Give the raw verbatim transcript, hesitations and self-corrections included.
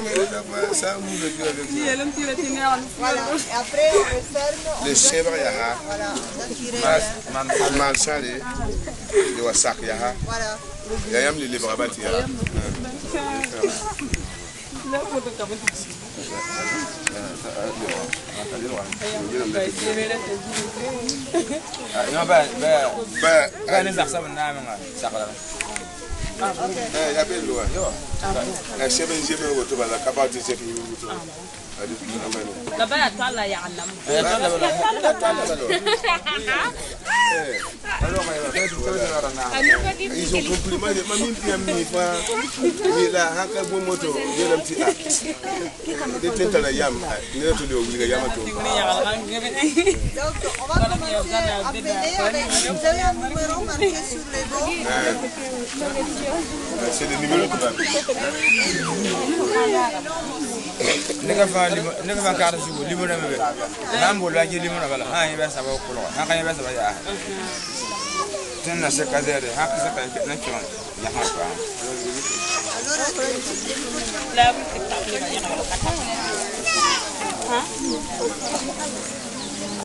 Voilà, et après on referme. Les chèvres, il y a. Voilà. Mal salé, le wasak, il y a. Voilà. Il y a les livres à bâtir. Eh, ya belo wa. Eh, shebe shebe wo to bala kapati shebe wo to. La bala tala ya alam. Eh, tala bala. Tala bala. Eh, alors ils ont compris ma mimi pia mi fa mi la haka bo moto je lam ti a. De tenta la yam, ne to de obliga yam to. Donc on va commencer à appeler avec vous avez un numéro marqué sur les dos. C'est le numéro de la. Nega fa nega fa carte sur numéro number. Nambo la ji numéro bala. Ha yeba sa ba ko. Ha kan yeba sa ba ya. Tenna se kazere, ha ka sa ka na chon. Ya ha pa. La ha